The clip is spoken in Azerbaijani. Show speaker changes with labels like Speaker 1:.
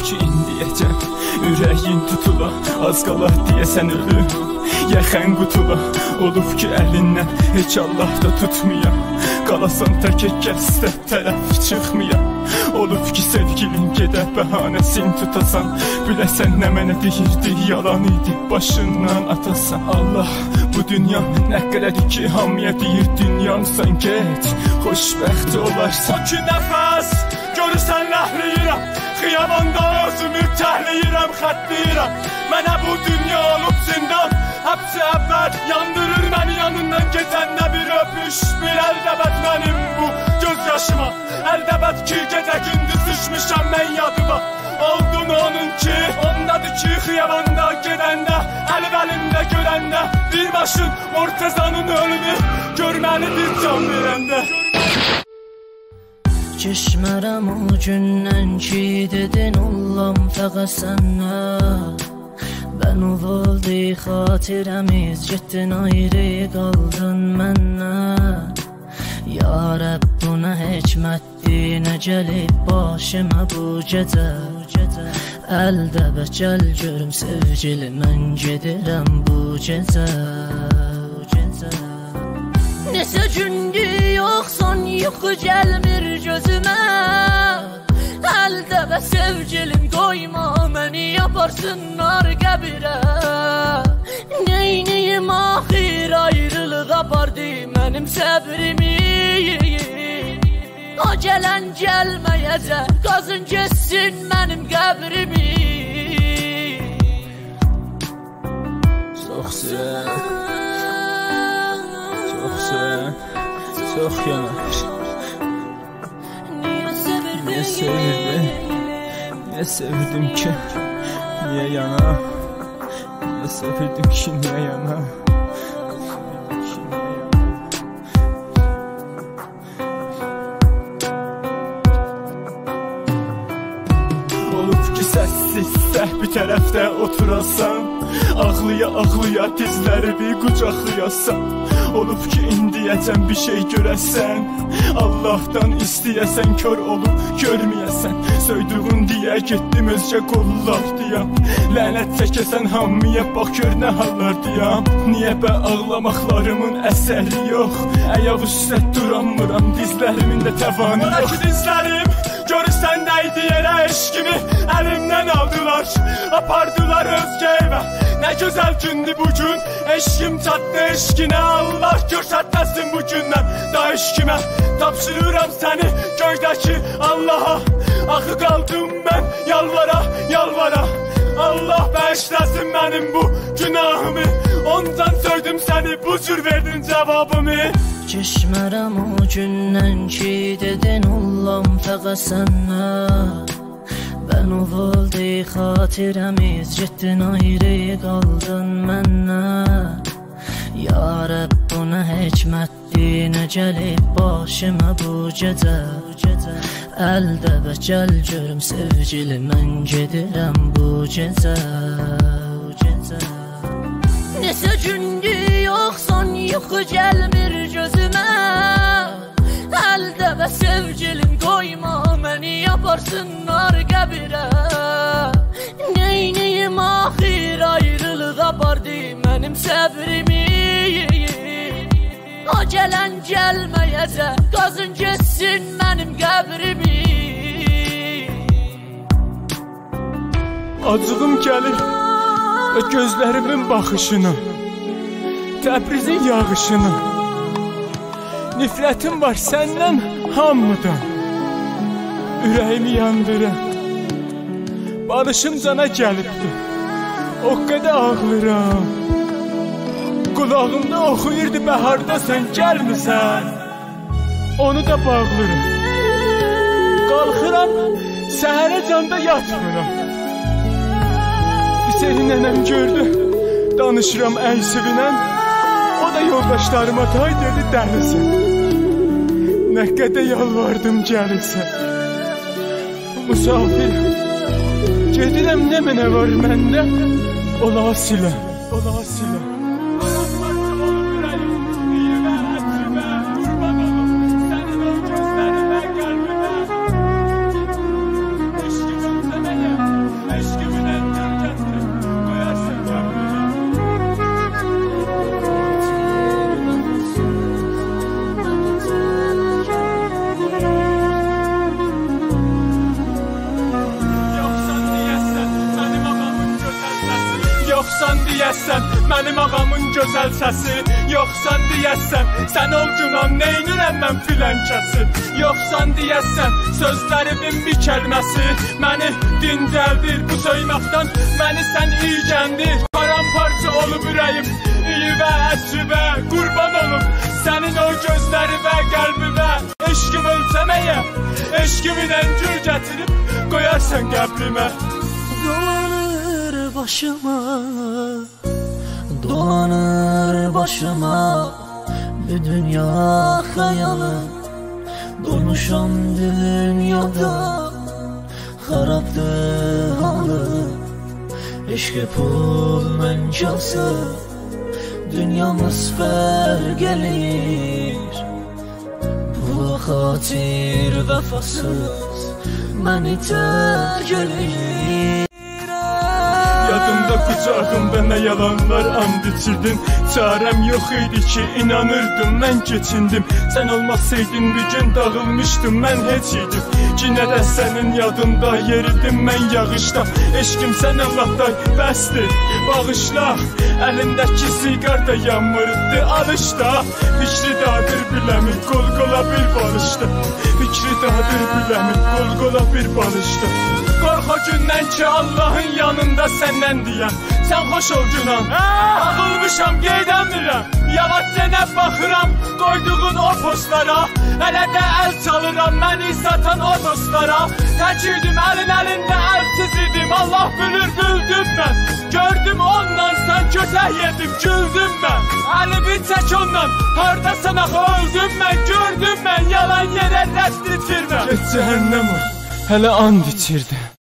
Speaker 1: ki indiyəcəm ürəyin tutula, az qala deyəsən ölüm. Yaxən qutula, olub ki əlindən heç Allah da tutmaya, qalasan tək kəsdə tərəf çıxmaya. Olub ki sevgilin gedə bəhanəsin tutasan, biləsən nə mənə deyirdi, yalan idi başından atasan. Allah bu dünya nə qədədir ki hamıya deyir dünyamsan, get xoşbəxt olarsan. O ki nəfəs görürsən ləhləyirəm, xiyabanda özümü təhləyirəm, xətləyirəm. Mənə bu dünya olub zindan, həbsi əvvəl yandırır məni yanından keçəndə bir öpüş, bir əldəbət mənim bu göz yaşıma. Əldəbət ki gecə gündüz düşmüşəm mən yadıma. Oldun onun ki, ondadır ki xiyabanda gedəndə, əli bəlimdə görəndə, bir başın Mortezanın ölümü görməlidir can verəndə.
Speaker 2: Keçmərəm o gündən ki dedin olam fəqət sənə. Ben oldu xatirəmiz, getdin ayrı qaldın məndən. Ya Rəbb bu nə hikmətdir, nə gəlib başıma bu gecə. Əldəbət gəl görüm sevgili, mən gedirəm bu gecə. Neçə gündür yoxsan, yuxu gəlmir gözümə. Əldəbət sevgilim qoyma məni yaparsınlar qəbirə. Neyniyim axir ayrılıq apardı mənim səbrimi. O gələn gəlməyəcək, qazın kessin mənim qəbrimi.
Speaker 1: Çox sen, çox sen, çox yanar. Niye sevirdin, niye sevdim ki, niye yana? Niye sevdim ki, niye yana? Bir tərəfdə oturasan, ağlıya dizlərimi qucaqlayasan. Olub ki indiyəcən bir şey görəsən, Allahdan istəyəsən, kör olub görməyəsən. Söydüğün deyə getdim özcə qollardayam, lənət çəkəsən hamıya bax gör nə hallardayam. Niyə bə ağlamaqlarımın əsəri yox, əyaq üstə duramıram, dizlərimin də təvanı yox. Oradakı dizlərim görürsən nəydi yerə eşkimi əlimdən aldılar, apardılar özgə evə. Nə gözəl gündü bugün, eşkim çatdı eşkinə. Allah görsətməsin bugündən da eşkimə. Tapşırıram səni göydəki Allaha, axı qaldım mən yalvara, yalvara. Allah bağışlasın mənim bu günahımı, ondan söydüm səni, bu cür verdin cavabımı.
Speaker 2: Keçmərəm o gündən ki dedin olam fəqət sənə. Ben oldu xatirəmiz, getdin ayrı qaldın məndən. Ya Rəbb bu nə hikmətdir, nə gəlib başıma bu gecə. Əldəbət gəl görüm sevgili, mən gedirəm bu gecə. Neçə gündür yoxsan, yuxu gəlmir gözümə. Əldəbət sevgilim qoyma məni yaparsınlar qəbirə. Neyniyim axir ayrılıq apardı mənim səbrimi. O gələn gəlməyəcək, qazın kessin mənim qəbrimi.
Speaker 1: Acığım gəlir gözlərimin baxışına, Təbrizin yağışına. Nifrətim var səndən hamıdan, ürəyimi yandıran. Barışım cana gəlibdir, o qədər ağlıram. Qulağımda oxuyurdu bəharda sən gəlmirsən, onu da bağlıram. Qalxıram, səhərə canda yatmıram. Seni nənəm gördü, danışıram əysivlə. O da yoldaşlarıma tay dedi dəlisin. Nə qədər yalvardım gəlirsən. Musafir, gedirəm nə mənə var məndə, ola silə, ola silə. deyəsən mənim ağamın gözəl səsi. Yoxsan deyəsən sən olcunam neynirəm mən filənkəsi. Yoxsan deyəsən sözlərimin bir kəlməsi məni dincəldir bu söyməkdən. Məni sən iyicəndir paramparça olub ürəyim. İyi və əsrivə qurban olub sənin o gözləri və qəlbivə. Eşqim ölçəməyə eşqiminə gül gətirib qoyarsan qəbrimə.
Speaker 3: Dolanır başıma, dolanır başıma bu dünya xəyalı. Durmuşam dünyada xarabdır halı. Eşqi pul məncası dünyamız fərq eləyir. Pula xatir vəfasız məni tərk eləyir.
Speaker 1: Yadımda qucağımda nə yalanlar and içirdin. Çarəm yox idi ki inanırdım mən keçindim. Sən olmasaydın bir gün dağılmışdım mən heç idim. Yenə də sənin yadında yeridim mən yağışda. Eşqim sən Allah'tan bəsdir bağışla. Əlindəki siqar da yanmırdı alışda. Fikri dadır biləmir qol qola bir balışda. Fikri dadır biləmir qol qola bir balışda. Qorx o gündən ki Allah'ın yanında səndən deyəm. Sən xoş ol günan ağılmışam qeydəmirəm. Yavaşca nə baxıram qoyduğun o postlara. Hələ də əl çalıram məni satan o dostlara. Tək idim əlin əlində əlsiz idim. Allah bilir güldüm mən. Gördüm ondan sən kötək yedim güldüm mən. Əli bir çək ondan hardasan axı öldüm mən. Gördüm mən yalan yerə rəst itirməm. Get cəhənnəm ol hələ and içirdim.